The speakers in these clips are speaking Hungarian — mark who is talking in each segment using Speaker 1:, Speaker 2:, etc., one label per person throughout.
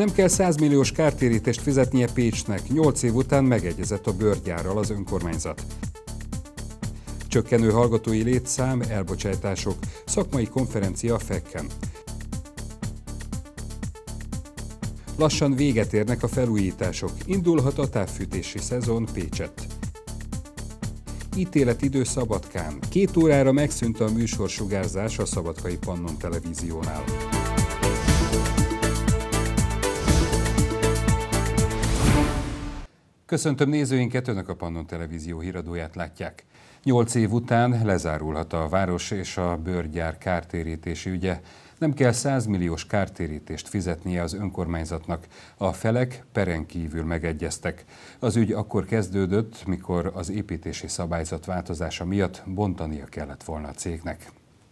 Speaker 1: Nem kell 100 milliós kártérítést fizetnie Pécsnek, 8 év után megegyezett a bőrgyárral az önkormányzat. Csökkenő hallgatói létszám, elbocsátások, szakmai konferencia a FEK-en. Lassan véget érnek a felújítások, indulhat a távfűtési szezon Pécsett. Ítéletidő Szabadkán. 2 órára megszűnt a műsorsugárzás a Szabadkai Pannon Televíziónál. Köszöntöm nézőinket, Önök a Pannon Televízió híradóját látják. 8 év után lezárulhat a város és a bőrgyár kártérítési ügye. Nem kell 100 milliós kártérítést fizetnie az önkormányzatnak. A felek peren kívül megegyeztek. Az ügy akkor kezdődött, mikor az építési szabályzat változása miatt bontania kellett volna a cégnek.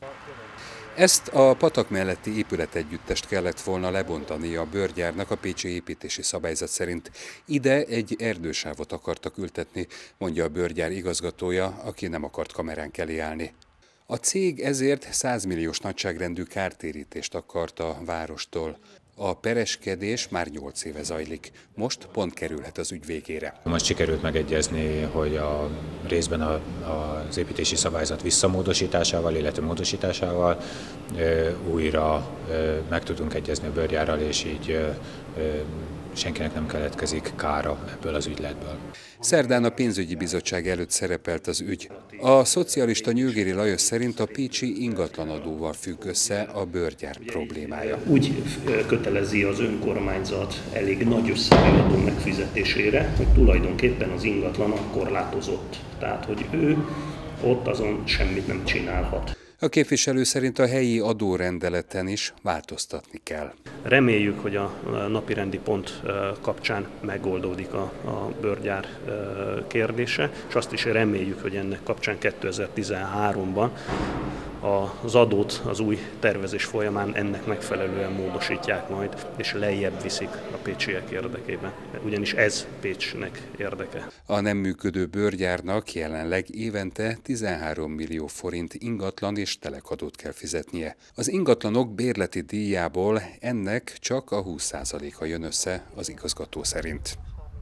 Speaker 1: Ezt a patak melletti épületegyüttest kellett volna lebontani a bőrgyárnak a pécsi építési szabályzat szerint. Ide egy erdősávot akartak ültetni, mondja a bőrgyár igazgatója, aki nem akart kameránk elé állni. A cég ezért 100 milliós nagyságrendű kártérítést akart a várostól. A pereskedés már 8 éve zajlik. Most pont kerülhet az ügy végére.
Speaker 2: Most sikerült megegyezni, hogy a részben az építési szabályzat visszamódosításával, illetve módosításával újra meg tudunk egyezni a bőrgyárral, és így senkinek nem keletkezik kára ebből az ügyletből.
Speaker 1: Szerdán a pénzügyi bizottság előtt szerepelt az ügy. A szocialista Nyőgéri Lajos szerint a pécsi ingatlanadóval függ össze a bőrgyár problémája.
Speaker 3: Úgy kötelezi az önkormányzat elég nagy összegű adó megfizetésére, hogy tulajdonképpen az ingatlan korlátozott. Tehát, hogy ő ott azon semmit nem csinálhat.
Speaker 1: A képviselő szerint a helyi adórendeleten is változtatni kell.
Speaker 3: Reméljük, hogy a napirendi pont kapcsán megoldódik a bőrgyár kérdése, és azt is reméljük, hogy ennek kapcsán 2013-ban az adót az új tervezés folyamán ennek megfelelően módosítják majd, és lejjebb viszik a pécsiek érdekében. Ugyanis ez Pécsnek érdeke.
Speaker 1: A nem működő bőrgyárnak jelenleg évente 13 millió forint ingatlan és telekadót kell fizetnie. Az ingatlanok bérleti díjából ennek csak a 20%-a jön össze az igazgató szerint.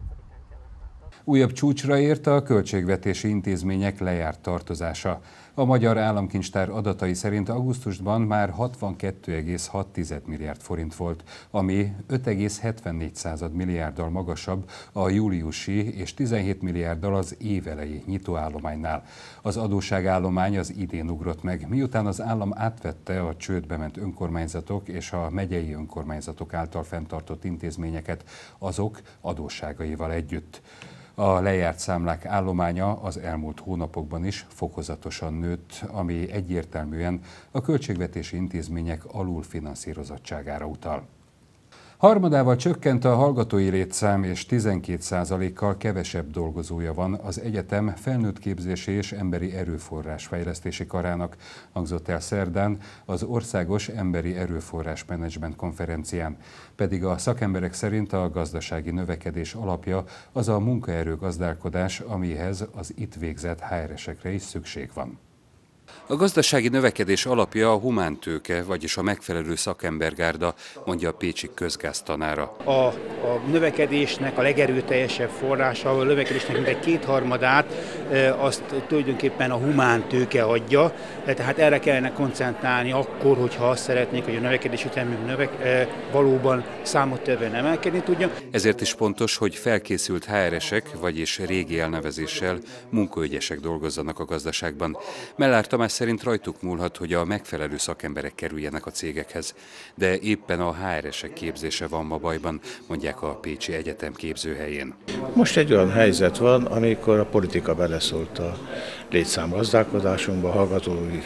Speaker 1: Újabb csúcsra ért a költségvetési intézmények lejárt tartozása. A Magyar Államkincstár adatai szerint augusztusban már 62,6 milliárd forint volt, ami 5,74 milliárddal magasabb a júliusi és 17 milliárddal az évelei nyitóállománynál. Az adósságállomány az idén ugrott meg, miután az állam átvette a csődbe ment önkormányzatok és a megyei önkormányzatok által fenntartott intézményeket azok adósságaival együtt. A lejárt számlák állománya az elmúlt hónapokban is fokozatosan nőtt, ami egyértelműen a költségvetési intézmények alulfinanszírozottságára utal. Harmadával csökkent a hallgatói létszám, és 12%-kal kevesebb dolgozója van az egyetem felnőttképzési és emberi erőforrás fejlesztési karának, hangzott el szerdán az Országos Emberi Erőforrás Menedzsment Konferencián. Pedig a szakemberek szerint a gazdasági növekedés alapja az a munkaerőgazdálkodás, amihez az itt végzett HR-esekre is szükség van. A gazdasági növekedés alapja a humántőke, vagyis a megfelelő szakembergárda, mondja a pécsi közgáztanára.
Speaker 4: A növekedésnek a legerőteljesebb forrása, a növekedésnek mintegy 2/3 azt tulajdonképpen a humántőke adja, tehát erre kellene koncentrálni akkor, hogyha azt szeretnék, hogy a növekedési ütemünk valóban számottevően emelkedni tudja.
Speaker 1: Ezért is fontos, hogy felkészült HR-esek, vagyis régi elnevezéssel munkaügyesek dolgozzanak a gazdaságban. Mellár Tamás szerint rajtuk múlhat, hogy a megfelelő szakemberek kerüljenek a cégekhez, de éppen a HR-esek képzése van ma bajban, mondják a Pécsi Egyetem képzőhelyén.
Speaker 5: Most egy olyan helyzet van, amikor a politika beleszólt a létszámgazdálkodásunkba, hallgatói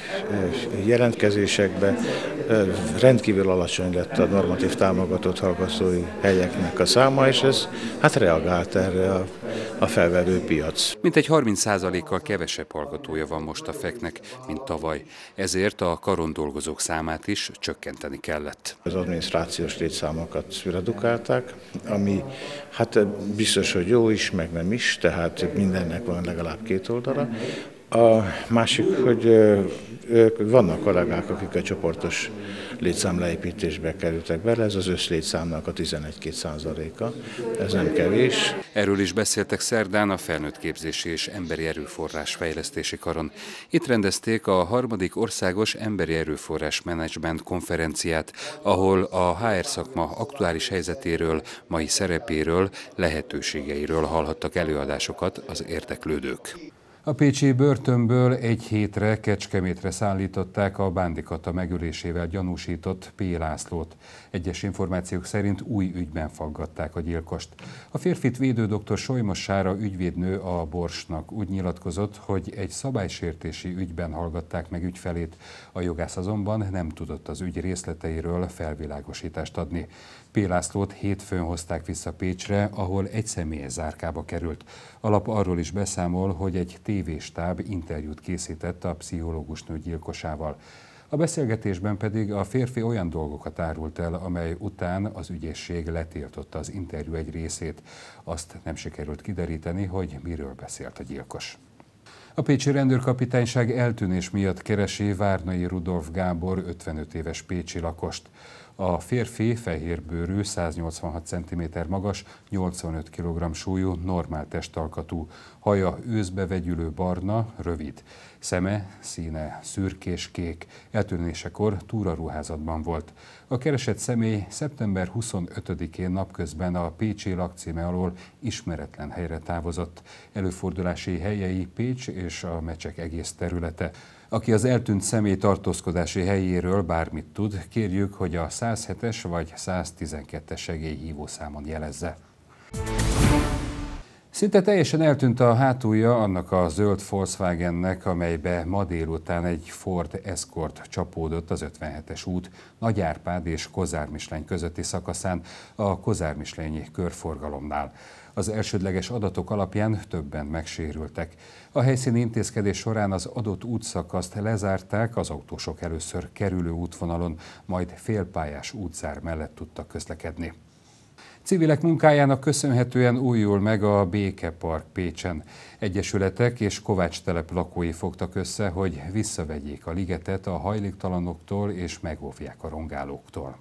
Speaker 5: jelentkezésekbe, rendkívül alacsony lett a normatív támogatott hallgatói helyeknek a száma, és ez reagált erre a felvevő piac.
Speaker 1: Mintegy 30%-kal kevesebb hallgatója van most a FEK-nek, mint tavaly. Ezért a karon dolgozók számát is csökkenteni kellett.
Speaker 5: Az adminisztrációs létszámokat redukálták, ami biztos, hogy jó is, meg nem is, tehát mindennek van legalább 2 oldala. A másik, hogy vannak kollégák, akik a csoportos létszámleépítésbe kerültek bele, ez az összlétszámnak a 11-2%-a, ez nem kevés.
Speaker 1: Erről is beszéltek szerdán a felnőttképzési és emberi erőforrás fejlesztési karon. Itt rendezték a 3. országos emberi erőforrás menedzsment konferenciát, ahol a HR szakma aktuális helyzetéről, mai szerepéről, lehetőségeiről hallhattak előadásokat az érdeklődők. A pécsi börtönből egy hétre Kecskemétre szállították a Bándikata megölésével gyanúsított P. Lászlót. Egyes információk szerint új ügyben faggatták a gyilkost. A férfit védő dr. Solymos Sára ügyvédnő a Borsnak úgy nyilatkozott, hogy egy szabálysértési ügyben hallgatták meg ügyfelét. A jogász azonban nem tudott az ügy részleteiről felvilágosítást adni. P. Lászlót hétfőn hozták vissza Pécsre, ahol egy személyes zárkába került. A lap arról is beszámol, hogy egy tévéstáb interjút készített a pszichológusnő gyilkosával. A beszélgetésben pedig a férfi olyan dolgokat árult el, amely után az ügyészség letiltotta az interjú egy részét. Azt nem sikerült kideríteni, hogy miről beszélt a gyilkos. A pécsi rendőrkapitányság eltűnés miatt keresi Várnai Rudolf Gábor 55 éves pécsi lakost. A férfi fehérbőrű, 186 cm magas, 85 kg súlyú, normál testalkatú, haja őszbe vegyülő barna, rövid. Szeme színe szürkés-kék, eltűnésekor túraruházatban volt. A keresett személy szeptember 25-én napközben a pécsi lakcíme alól ismeretlen helyre távozott. Előfordulási helyei Pécs és a Mecsek egész területe. Aki az eltűnt személy tartózkodási helyéről bármit tud, kérjük, hogy a 107-es vagy 112-es segélyhívószámon jelezze. Szinte teljesen eltűnt a hátulja annak a zöld Volkswagennek, amelybe ma délután egy Ford Escort csapódott az 57-es út Nagyárpád és Kozármisleny közötti szakaszán a Kozármislényi körforgalomnál. Az elsődleges adatok alapján többen megsérültek. A helyszíni intézkedés során az adott útszakaszt lezárták, az autósok először kerülő útvonalon, majd félpályás útzár mellett tudtak közlekedni. Civilek munkájának köszönhetően újul meg a Békepark Pécsen. Egyesületek és Kovács-telep lakói fogtak össze, hogy visszavegyék a ligetet a hajléktalanoktól és megóvják a rongálóktól.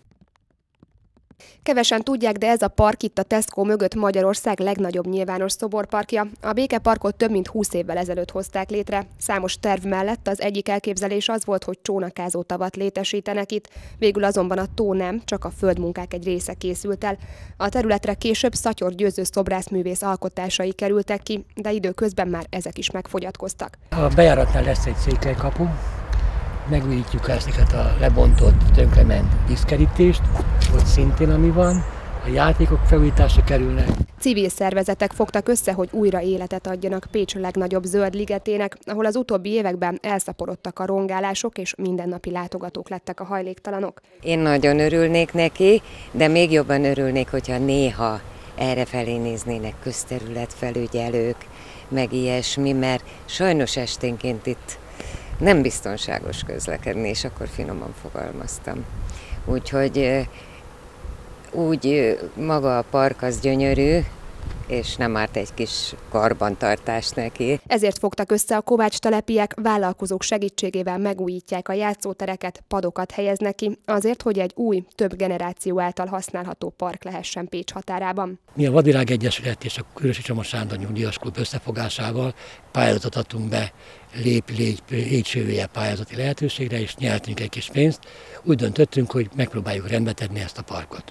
Speaker 6: Kevesen tudják, de ez a park itt a Tesco mögött Magyarország legnagyobb nyilvános szoborparkja. A Békeparkot több mint 20 évvel ezelőtt hozták létre. Számos terv mellett az egyik elképzelés az volt, hogy csónakázó tavat létesítenek itt. Végül azonban a tó nem, csak a földmunkák egy része készült el. A területre később Szatyor Győző szobrászművész alkotásai kerültek ki, de időközben már ezek is megfogyatkoztak.
Speaker 7: A bejáratnál lesz egy székelykapu. Megújítjuk ezeket a lebontott, tönkrement vízkerítést, ott szintén ami van, a játékok felújításra kerülnek.
Speaker 6: Civil szervezetek fogtak össze, hogy újra életet adjanak Pécs legnagyobb zöld ligetének, ahol az utóbbi években elszaporodtak a rongálások, és mindennapi látogatók lettek a hajléktalanok.
Speaker 8: Én nagyon örülnék neki, de még jobban örülnék, hogyha néha errefelé néznének közterületfelügyelők, meg ilyesmi, mert sajnos esténként itt nem biztonságos közlekedni, és akkor finoman fogalmaztam. Úgyhogy úgy maga a park az gyönyörű, és nem árt egy kis karbantartás neki.
Speaker 6: Ezért fogtak össze a Kovács-telepiek, vállalkozók segítségével megújítják a játszótereket, padokat helyeznek ki, azért, hogy egy új, több generáció által használható park lehessen Pécs határában.
Speaker 7: Mi a Vadvilág Egyesület és a Kőrösi Csomó Sándor Nyugdíjas Klub összefogásával pályázatot adtunk be légy pályázati lehetőségre, és nyertünk egy kis pénzt. Úgy döntöttünk, hogy megpróbáljuk rendbe tenni ezt a parkot.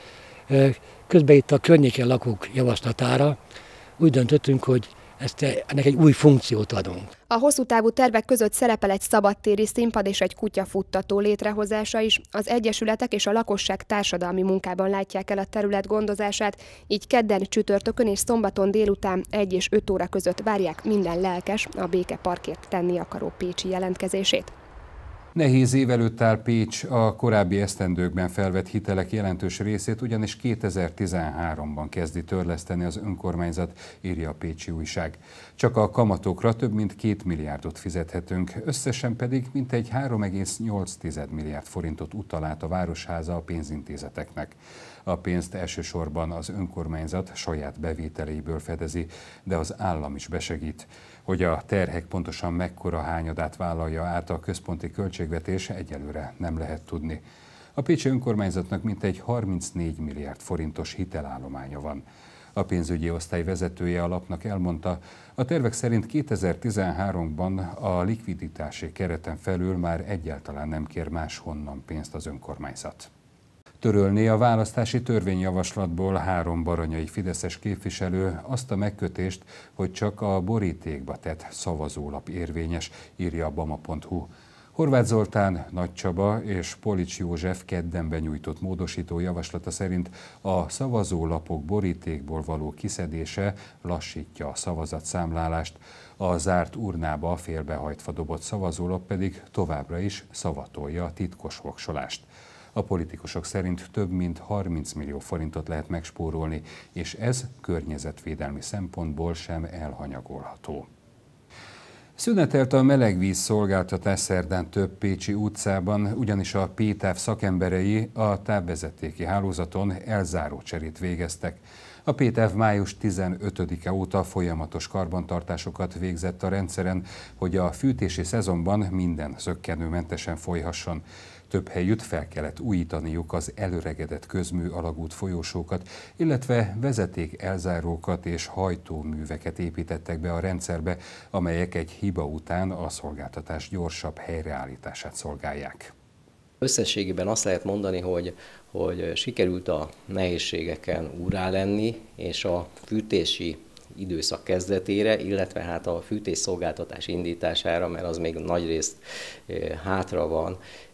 Speaker 7: Közben itt a környéken lakók javaslatára úgy döntöttünk, hogy ennek egy új funkciót adunk.
Speaker 6: A hosszú távú tervek között szerepel egy szabadtéri színpad és egy kutyafuttató létrehozása is. Az egyesületek és a lakosság társadalmi munkában látják el a terület gondozását, így kedden, csütörtökön és szombaton délután 1 és 5 óra között várják minden lelkes, a Békeparkért tenni akaró pécsi jelentkezését.
Speaker 1: Nehéz év előtt áll Pécs, a korábbi esztendőkben felvett hitelek jelentős részét ugyanis 2013-ban kezdi törleszteni az önkormányzat, írja a Pécsi Újság. Csak a kamatokra több mint 2 milliárdot fizethetünk, összesen pedig mintegy 3,8 milliárd forintot utal át a Városháza a pénzintézeteknek. A pénzt elsősorban az önkormányzat saját bevételeiből fedezi, de az állam is besegít. Hogy a terhek pontosan mekkora hányadát vállalja át a központi költségvetés, egyelőre nem lehet tudni. A pécsi önkormányzatnak mintegy 34 milliárd forintos hitelállománya van. A pénzügyi osztály vezetője a lapnak elmondta, a tervek szerint 2013-ban a likviditási kereten felül már egyáltalán nem kér máshonnan pénzt az önkormányzat. Törölné a választási törvényjavaslatból 3 baranyai fideszes képviselő azt a megkötést, hogy csak a borítékba tett szavazólap érvényes, írja a bama.hu. Horváth Zoltán, Nagy Csaba és Polics József kedden benyújtott módosító javaslata szerint a szavazólapok borítékból való kiszedése lassítja a szavazatszámlálást, a zárt urnába félbehajtva dobott szavazólap pedig továbbra is szavatolja a titkos voksolást. A politikusok szerint több mint 30 millió forintot lehet megspórolni, és ez környezetvédelmi szempontból sem elhanyagolható. Szünetelt a melegvíz szolgáltatás szerdán több pécsi utcában, ugyanis a PTÁV szakemberei a távvezetéki hálózaton elzárócserét végeztek. A PTÁV május 15-e óta folyamatos karbantartásokat végzett a rendszeren, hogy a fűtési szezonban minden zökkenőmentesen folyhasson. Több helyütt fel kellett újítaniuk az elöregedett közmű alagút folyósókat, illetve vezeték elzárókat és hajtóműveket építettek be a rendszerbe, amelyek egy hiba után a szolgáltatás gyorsabb helyreállítását szolgálják.
Speaker 9: Összességében azt lehet mondani, hogy sikerült a nehézségeken úrrá lenni, és a fűtési időszak kezdetére, illetve hát a fűtésszolgáltatás indítására, mert az még nagyrészt hátra van,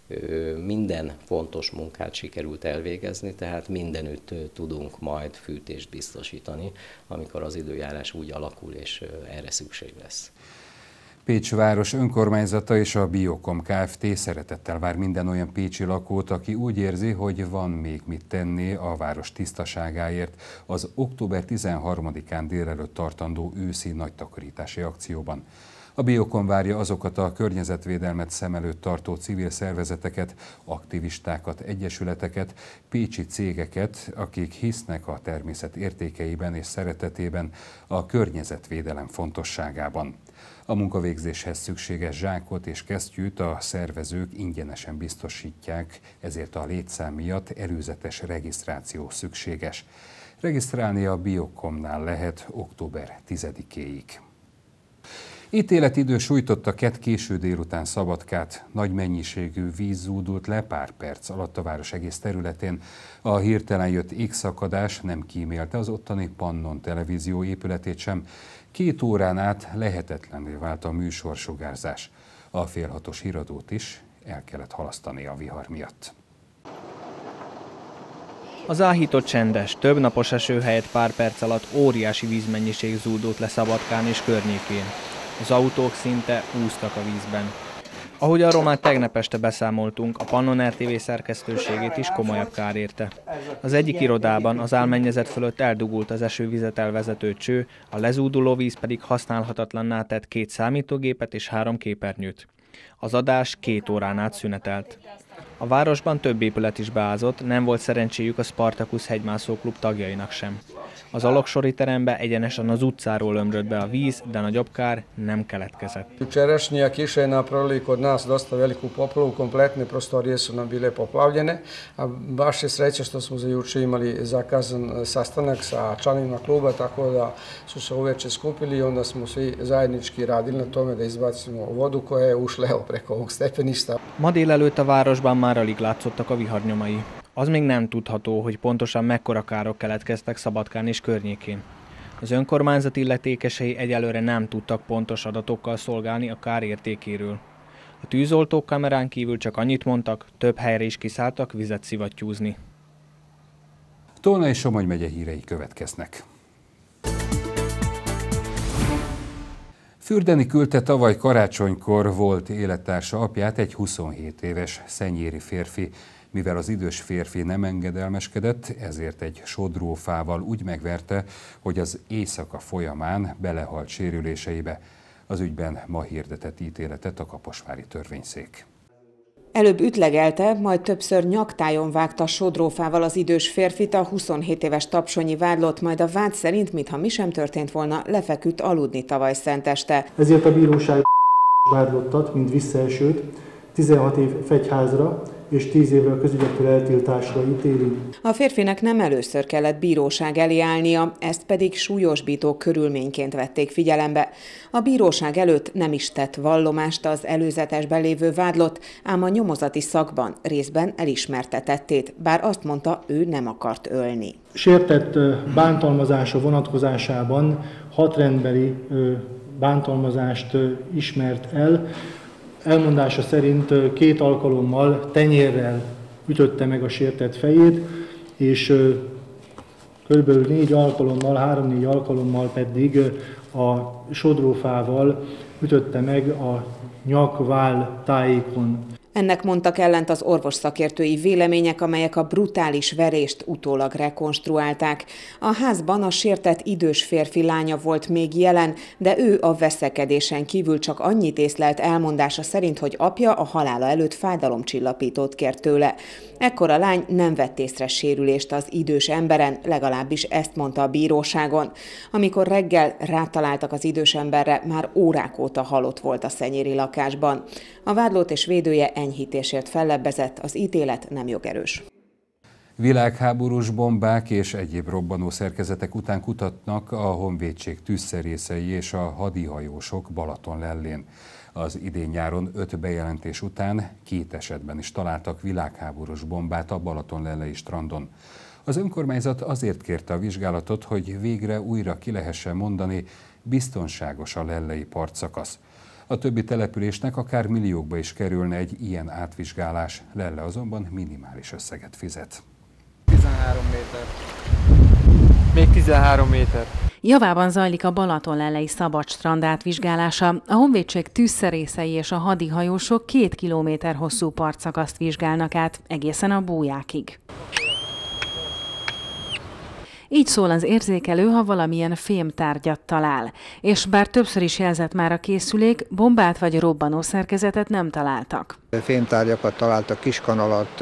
Speaker 9: minden fontos munkát sikerült elvégezni, tehát mindenütt tudunk majd fűtést biztosítani, amikor az időjárás úgy alakul, és erre szükség lesz.
Speaker 1: Pécs város önkormányzata és a Biokom Kft. Szeretettel vár minden olyan pécsi lakót, aki úgy érzi, hogy van még mit tenni a város tisztaságáért az október 13-án délelőtt tartandó őszi nagytakarítási akcióban. A Biokom várja azokat a környezetvédelmet szem előtt tartó civil szervezeteket, aktivistákat, egyesületeket, pécsi cégeket, akik hisznek a természet értékeiben és szeretetében, a környezetvédelem fontosságában. A munkavégzéshez szükséges zsákot és kesztyűt a szervezők ingyenesen biztosítják, ezért a létszám miatt előzetes regisztráció szükséges. Regisztrálni a Biokomnál lehet október 10-éig. Ítéletidő sújtotta kedd késő délután Szabadkát, nagy mennyiségű víz zúdult le pár perc alatt a város egész területén. A hirtelen jött égszakadás nem kímélte az ottani Pannon televízió épületét sem. 2 órán át lehetetlenné vált a műsorsugárzás. A fél 6-os híradót is el kellett halasztani a vihar miatt.
Speaker 10: Az áhított csendes, több napos eső helyett pár perc alatt óriási vízmennyiség zúdult le Szabadkán és környékén. Az autók szinte úsztak a vízben. Ahogy arról már tegnap este beszámoltunk, a Pannon RTV szerkesztőségét is komolyabb kár érte. Az egyik irodában az álmennyezet fölött eldugult az esővizet elvezető cső, a lezúduló víz pedig használhatatlanná tett 2 számítógépet és 3 képernyőt. Az adás 2 órán át szünetelt. A városban több épület is beázott, nem volt szerencséjük a Spartacus hegymászóklub tagjainak sem. Az Aloksori terembe egyenesen az utcáról ömrött be a víz, de nagyobb kár nem keletkezett.
Speaker 11: Jučerašnja kiša je napravila kod nas dosta veliku poplavu, kompletne prostorije su nam bile poplavljene, a baš je sreća što smo za juče imali zakazan sastanak sa članovima kluba, tako da su se uveče skupili i onda smo svi zajednički radili na tome da izbacimo vodu koja je ušla preko ovog stepeništa.
Speaker 10: Ma délelőtt a városban már alig látszottak a viharnyomai. Az még nem tudható, hogy pontosan mekkora károk keletkeztek Szabadkán és környékén. Az önkormányzat illetékesei egyelőre nem tudtak pontos adatokkal szolgálni a kár értékéről. A tűzoltók kamerán kívül csak annyit mondtak, több helyre is kiszálltak vizet szivattyúzni.
Speaker 1: Tolna és Somogy megye hírei következnek. Fürdeni küldte tavaly karácsonykor volt élettársa apját egy 27 éves szennyéri férfi. Mivel az idős férfi nem engedelmeskedett, ezért egy sodrófával úgy megverte, hogy az éjszaka folyamán belehalt sérüléseibe. Az ügyben ma hirdetett ítéletet a kaposvári törvényszék.
Speaker 12: Előbb ütlegelte, majd többször nyaktájon vágta sodrófával az idős férfit, a 27 éves tapsonyi vádlott, majd a vád szerint, mintha mi sem történt volna, lefeküdt aludni tavaly szenteste.
Speaker 13: Ezért a bíróság vádlottat, mint visszaesőt, 16 év fegyházra és 10 évvel közügyektől eltiltásra ítéli.
Speaker 12: A férfinek nem először kellett bíróság elé állnia, ezt pedig súlyosbító körülményként vették figyelembe. A bíróság előtt nem is tett vallomást az előzetesben lévő vádlott, ám a nyomozati szakban részben elismerte tettét, bár azt mondta, ő nem akart ölni.
Speaker 13: Sértett bántalmazása vonatkozásában 6 rendbeli bántalmazást ismert el. Elmondása szerint 2 alkalommal tenyérrel ütötte meg a sértett fejét, és kb. 4 alkalommal, 3-4 alkalommal pedig a sodrófával ütötte meg a nyak-váll tájékon.
Speaker 12: Ennek mondtak ellent az orvosszakértői vélemények, amelyek a brutális verést utólag rekonstruálták. A házban a sértett idős férfi lánya volt még jelen, de ő a veszekedésen kívül csak annyit észlelt elmondása szerint, hogy apja a halála előtt fájdalomcsillapítót kért tőle. Ekkor a lány nem vett észre sérülést az idős emberen, legalábbis ezt mondta a bíróságon. Amikor reggel rátaláltak az idős emberre, már órák óta halott volt a szenyéri lakásban. A vádlott és védője enyhítésért fellebbezett, az ítélet nem jogerős.
Speaker 1: Világháborús bombák és egyéb robbanó szerkezetek után kutatnak a honvédség tűzszerészei és a hadihajósok Balatonlellén. Az idén-nyáron 5 bejelentés után 2 esetben is találtak világháborús bombát a balatonlellei strandon. Az önkormányzat azért kérte a vizsgálatot, hogy végre újra ki lehessen mondani, biztonságos a lellei partszakasz. A többi településnek akár milliókba is kerülne egy ilyen átvizsgálás, Lelle azonban minimális összeget fizet.
Speaker 14: 13 méter. Még 13 méter.
Speaker 15: Javában zajlik a Balatonlellei szabad strand átvizsgálása. A honvédség tűzszerészei és a hadihajósok 2 kilométer hosszú partszakaszt vizsgálnak át, egészen a bújákig. Így szól az érzékelő, ha valamilyen fémtárgyat talál. És bár többször is jelzett már a készülék, bombát vagy robbanószerkezetet nem találtak.
Speaker 16: Fémtárgyakat találtak, kiskanalat,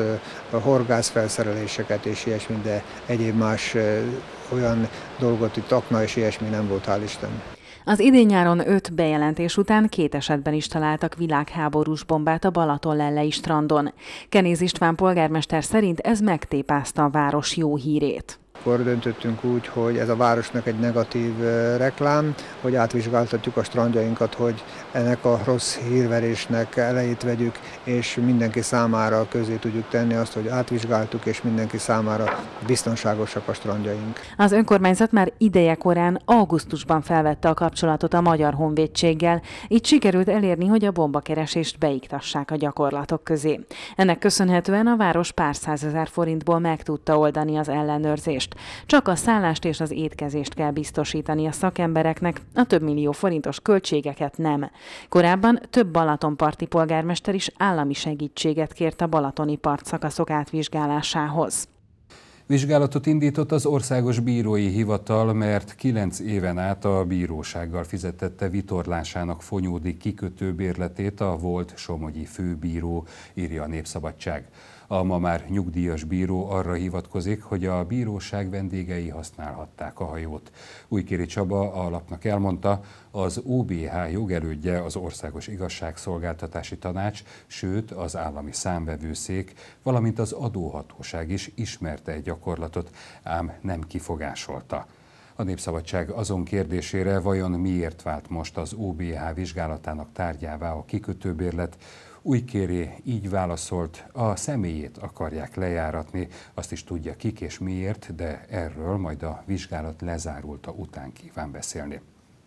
Speaker 16: horgászfelszereléseket és ilyesmi, de egyéb más olyan dolgot, itt akna és ilyesmi nem volt, hál' Isten.
Speaker 15: Az idén-nyáron 5 bejelentés után 2 esetben is találtak világháborús bombát a Balatonlellei strandon. Kenéz István polgármester szerint ez megtépázta a város jó hírét.
Speaker 16: Akkor döntöttünk úgy, hogy ez a városnak egy negatív reklám, hogy átvizsgáltatjuk a strandjainkat, hogy ennek a rossz hírverésnek elejét vegyük, és mindenki számára közé tudjuk tenni azt, hogy átvizsgáltuk, és mindenki számára biztonságosak a strandjaink.
Speaker 15: Az önkormányzat már idejekorán augusztusban felvette a kapcsolatot a Magyar Honvédséggel, így sikerült elérni, hogy a bombakeresést beiktassák a gyakorlatok közé. Ennek köszönhetően a város pár 100 000 forintból meg tudta oldani az ellenőrzést. Csak a szállást és az étkezést kell biztosítani a szakembereknek, a több millió forintos költségeket nem. Korábban több balatonparti polgármester is állami segítséget kért a balatoni partszakaszok átvizsgálásához.
Speaker 1: Vizsgálatot indított az Országos Bírói Hivatal, mert 9 éven át a bírósággal fizetette vitorlásának Fonyódi kikötőbérletét a volt somogyi főbíró, írja a Népszabadság. A ma már nyugdíjas bíró arra hivatkozik, hogy a bíróság vendégei használhatták a hajót. Újkéri Csaba a lapnak elmondta, az OBH jogelődje az Országos Igazságszolgáltatási Tanács, sőt az Állami Számvevőszék, valamint az adóhatóság is ismerte egy gyakorlatot, ám nem kifogásolta. A Népszabadság azon kérdésére, vajon miért vált most az OBH vizsgálatának tárgyává a kikötőbérlet, Újkéri így válaszolt, a személyét akarják lejáratni, azt is tudja kik és miért, de erről majd a vizsgálat lezárulta után kíván beszélni.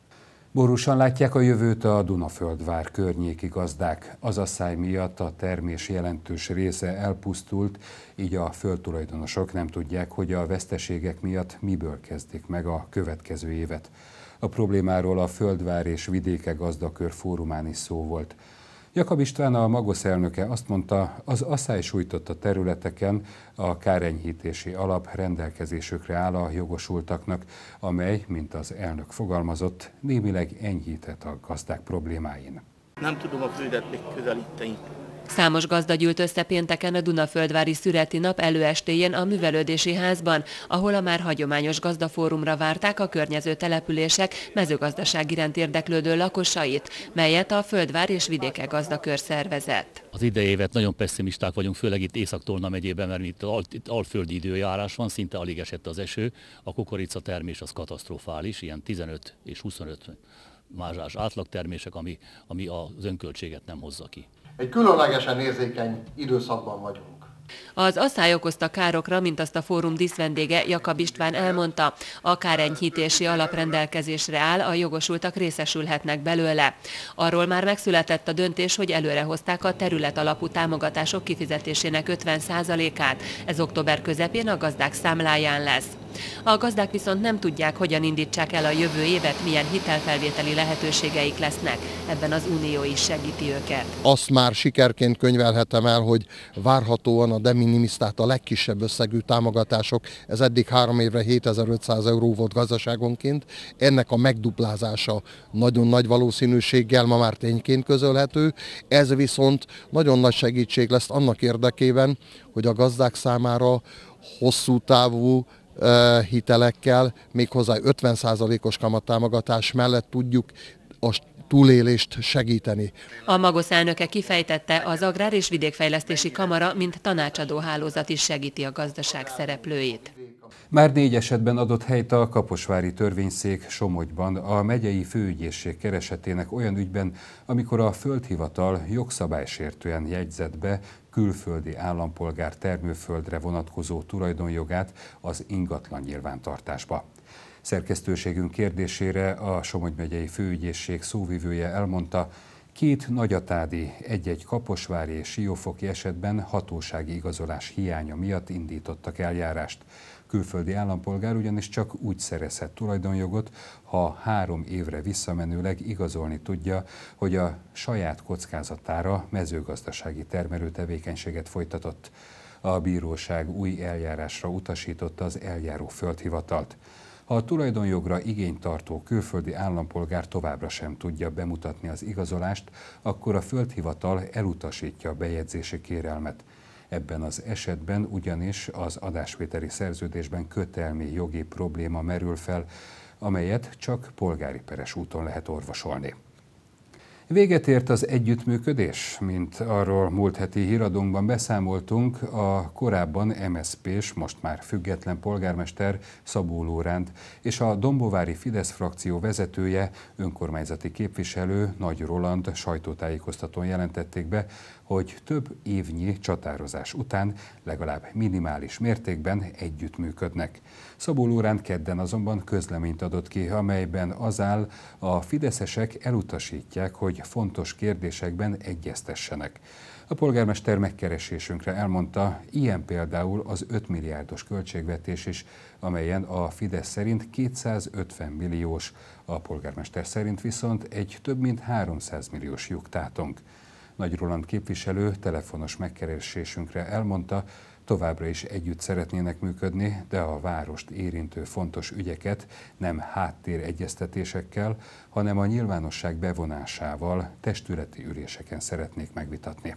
Speaker 1: Borúsan látják a jövőt a Dunaföldvár környéki gazdák. Az asszály miatt a termés jelentős része elpusztult, így a földtulajdonosok nem tudják, hogy a veszteségek miatt miből kezdik meg a következő évet. A problémáról a Földvár és Vidéke Gazdakör fórumán is szó volt. Jakab István, a Magosz elnöke azt mondta, az asszály sújtotta területeken a kárenyhítési alap rendelkezésükre áll a jogosultaknak, amely, mint az elnök fogalmazott, némileg enyhített a gazdák problémáin.
Speaker 17: Nem tudom a földet még közelíteni. Számos gazda gyűlt össze pénteken a Dunaföldvári Szüreti Nap előestéjén a Művelődési Házban, ahol a már hagyományos gazdafórumra várták a környező települések mezőgazdaság iránt érdeklődő lakosait, melyet a Földvár és Vidéke Gazdakör szervezett.
Speaker 18: Az idei évet nagyon pessimisták vagyunk, főleg itt Észak-Tolna megyében, mert itt alföldi időjárás van, szinte alig esett az eső, a kukoricatermés az katasztrofális, ilyen 15 és 25 mázsás átlagtermések, ami az önköltséget nem hozza ki.
Speaker 19: Egy különlegesen érzékeny időszakban vagyunk.
Speaker 17: Az asszály okozta károkra, mint azt a fórum díszvendége Jakab István elmondta, a kárenyhítési alap rendelkezésre áll, a jogosultak részesülhetnek belőle. Arról már megszületett a döntés, hogy előrehozták a terület alapú támogatások kifizetésének 50%-át. Ez október közepén a gazdák számláján lesz. A gazdák viszont nem tudják, hogyan indítsák el a jövő évet, milyen hitelfelvételi lehetőségeik lesznek. Ebben az Unió is segíti őket.
Speaker 20: Azt már sikerként könyvelhetem el, hogy várhatóan a de minimis, tehát a legkisebb összegű támogatások, ez eddig 3 évre 7500 euró volt gazdaságonként. Ennek a megduplázása nagyon nagy valószínűséggel ma már tényként közölhető. Ez viszont nagyon nagy segítség lesz annak érdekében, hogy a gazdák számára hosszú távú hitelekkel, méghozzá 50%-os kamattámogatás mellett tudjuk a túlélést segíteni.
Speaker 17: A Magosz elnöke kifejtette, az Agrár- és Vidékfejlesztési Kamara, mint tanácsadó hálózat is segíti a gazdaság szereplőit.
Speaker 1: Már 4 esetben adott helyt a kaposvári törvényszék Somogyban a megyei főügyészség keresetének olyan ügyben, amikor a földhivatal jogszabálysértően jegyzett be külföldi állampolgár termőföldre vonatkozó tulajdonjogát az ingatlan nyilvántartásba. Szerkesztőségünk kérdésére a Somogy megyei főügyészség szóvivője elmondta, 2 nagyatádi, egy-egy kaposvári és siófoki esetben hatósági igazolás hiánya miatt indítottak eljárást. Külföldi állampolgár ugyanis csak úgy szerezhet tulajdonjogot, ha 3 évre visszamenőleg igazolni tudja, hogy a saját kockázatára mezőgazdasági termelőtevékenységet folytatott. A bíróság új eljárásra utasította az eljáró földhivatalt. Ha a tulajdonjogra igényt tartó külföldi állampolgár továbbra sem tudja bemutatni az igazolást, akkor a földhivatal elutasítja a bejegyzési kérelmet. Ebben az esetben ugyanis az adásvételi szerződésben kötelmi jogi probléma merül fel, amelyet csak polgári peres úton lehet orvosolni. Véget ért az együttműködés, mint arról múlt heti híradónkban beszámoltunk, a korábban MSZP-s, most már független polgármester Szabó Lóránt és a dombovári Fidesz frakció vezetője, önkormányzati képviselő Nagy Roland sajtótájékoztatón jelentették be, hogy több évnyi csatározás után legalább minimális mértékben együttműködnek. Szabó Lóránt kedden azonban közleményt adott ki, amelyben az áll, a fideszesek elutasítják, hogy fontos kérdésekben egyeztessenek. A polgármester megkeresésünkre elmondta, ilyen például az 5 milliárdos költségvetés is, amelyen a Fidesz szerint 250 milliós, a polgármester szerint viszont egy több mint 300 milliós lyuktátong. Nagy Roland képviselő telefonos megkeresésünkre elmondta, továbbra is együtt szeretnének működni, de a várost érintő fontos ügyeket nem háttéregyeztetésekkel, hanem a nyilvánosság bevonásával testületi üléseken szeretnék megvitatni.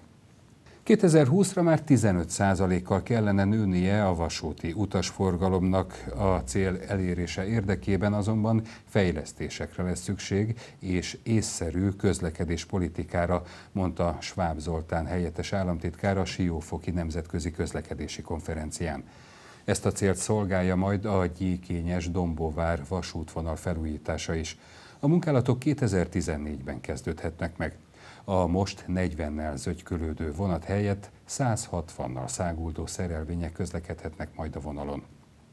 Speaker 1: 2020-ra már 15%-kal kellene nőnie a vasúti utasforgalomnak, a cél elérése érdekében azonban fejlesztésekre lesz szükség és észszerű közlekedéspolitikára, mondta Schwab Zoltán helyettes államtitkár a Siófoki Nemzetközi Közlekedési Konferencián. Ezt a célt szolgálja majd a Gyékényes-Dombóvár vasútvonal felújítása is. A munkálatok 2014-ben kezdődhetnek meg. A most 40-nel zögykölődő vonat helyett 160-nal száguldó szerelvények közlekedhetnek majd a vonalon.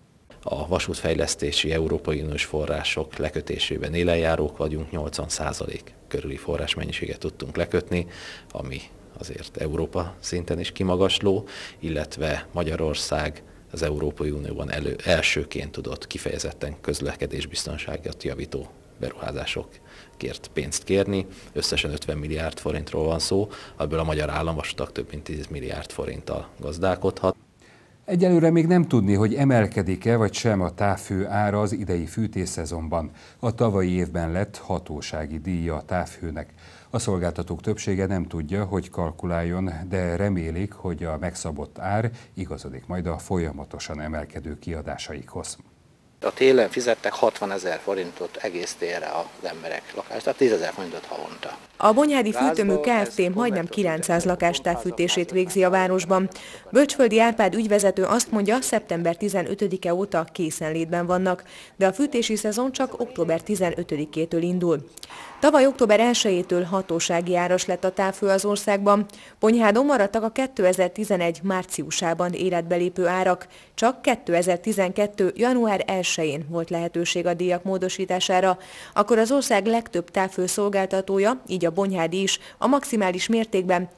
Speaker 21: A vasútfejlesztési Európai Uniós források lekötésében élenjárók vagyunk, 80% körüli forrásmennyiséget tudtunk lekötni, ami azért Európa szinten is kimagasló, illetve Magyarország az Európai Unióban elsőként tudott kifejezetten közlekedésbiztonságot javító beruházásokért pénzt kérni. Összesen 50 milliárd forintról van szó, ebből a magyar államvasutak több mint 10 milliárd forinttal gazdálkodhat.
Speaker 1: Egyelőre még nem tudni, hogy emelkedik-e vagy sem a távhő ára az idei fűtésszezonban. A tavalyi évben lett hatósági díja a távhőnek. A szolgáltatók többsége nem tudja, hogy kalkuláljon, de remélik, hogy a megszabott ár igazodik majd a folyamatosan emelkedő kiadásaikhoz.
Speaker 2: A télen fizettek 60 000 forintot egész télre az emberek lakást, tehát 10 000 forintot havonta.
Speaker 22: A Bonyhádi Fűtőmű Kft. Majdnem 900 lakás távfűtését végzi a városban. Bölcsföldi Árpád ügyvezető azt mondja, szeptember 15-e óta készenlétben vannak, de a fűtési szezon csak október 15-től indul. Tavaly október 1-től hatósági áras lett a távhő az országban. Bonyhádon maradtak a 2011 márciusában életbe lépő árak. Csak 2012. január 1-én volt lehetőség a díjak módosítására. Akkor az ország legtöbb távhő szolgáltatója, így a Bonyhádi is, a maximális mértékben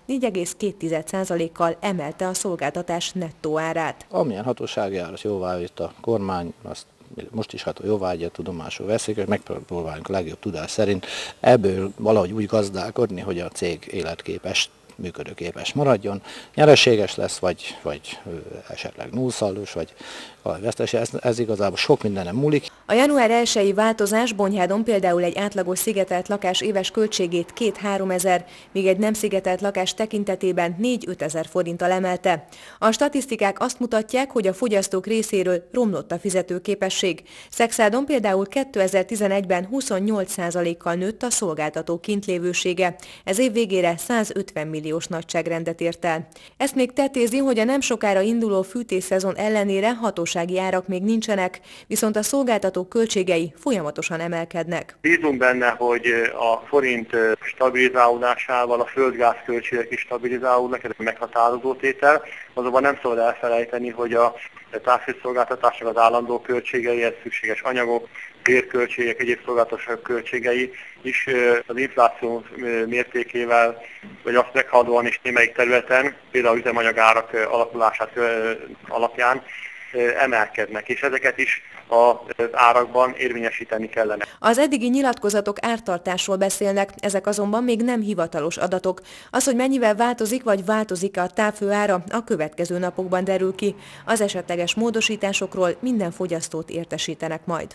Speaker 22: 4,2%-kal emelte a szolgáltatás nettó árát.
Speaker 2: Amilyen hatósági árat jóváhagyott a kormány, azt most is jóváhagyja, tudomásul veszik, és megpróbálunk a legjobb tudás szerint ebből valahogy úgy gazdálkodni, hogy a cég életképes, működőképes maradjon, nyereséges lesz, vagy esetleg nullszaldós, vagy vesztes, ez igazából sok mindenem múlik.
Speaker 22: A január 1-i változás Bonyhádon például egy átlagos szigetelt lakás éves költségét 2-3 ezer, míg egy nem szigetelt lakás tekintetében 4-5 ezer forinttal emelte. A statisztikák azt mutatják, hogy a fogyasztók részéről romlott a fizetőképesség. Szekszádon például 2011-ben 28%-kal nőtt a szolgáltató kintlévősége. Ez év végére 150 milliós nagyságrendet ért el. Ezt még tetézi, hogy a nem sokára induló fűtésszezon ellenére hatósági árak még nincsenek, viszont a szolgáltatók költségei folyamatosan emelkednek.
Speaker 23: Bízunk benne, hogy a forint stabilizálódásával a földgáz költségek is stabilizálódnak, ez meghatározó tétel, azonban nem szabad elfelejteni, hogy a távhőszolgáltatásnak az állandó költségei, ez szükséges anyagok, bérköltségek, egyéb szolgáltatások költségei is az infláció mértékével, vagy azt meghaladóan is némelyik területen, például üzemanyagárak alakulását alapján emelkednek, és ezeket is az árakban érvényesíteni kellene.
Speaker 22: Az eddigi nyilatkozatok ártartásról beszélnek, ezek azonban még nem hivatalos adatok. Az, hogy mennyivel változik vagy változik a távhő ára, a következő napokban derül ki. Az esetleges módosításokról minden fogyasztót értesítenek majd.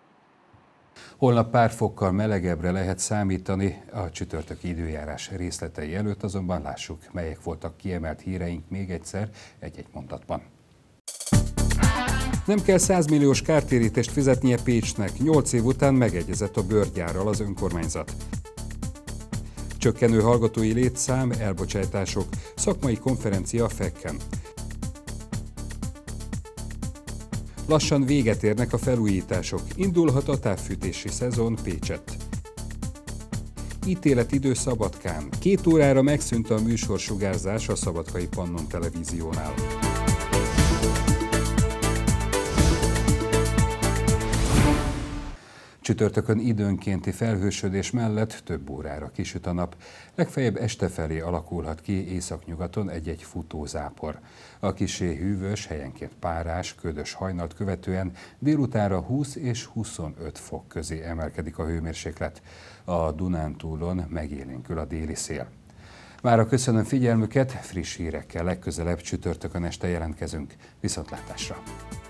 Speaker 1: Holnap pár fokkal melegebbre lehet számítani, a csütörtöki időjárás részletei előtt azonban lássuk, melyek voltak kiemelt híreink még egyszer egy-egy mondatban. Nem kell 100 milliós kártérítést fizetnie Pécsnek, 8 év után megegyezett a bőrgyárral az önkormányzat. Csökkenő hallgatói létszám, elbocsátások, szakmai konferencia a FEK-en. Lassan véget érnek a felújítások, indulhat a távfűtési szezon Pécsett. Ítéletidő Szabadkán, 2 órára megszűnt a műsorsugárzás a Szabadkai Pannon televíziónál. Csütörtökön időnkénti felhősödés mellett több órára kisüt a nap. Legfeljebb este felé alakulhat ki északnyugaton egy-egy futózápor. A kissé hűvös, helyenként párás, ködös hajnalt követően délutánra 20 és 25 fok közé emelkedik a hőmérséklet. A Dunántúlon megélénkül a déli szél. Mára köszönöm figyelmüket, friss hírekkel legközelebb csütörtökön este jelentkezünk. Viszontlátásra!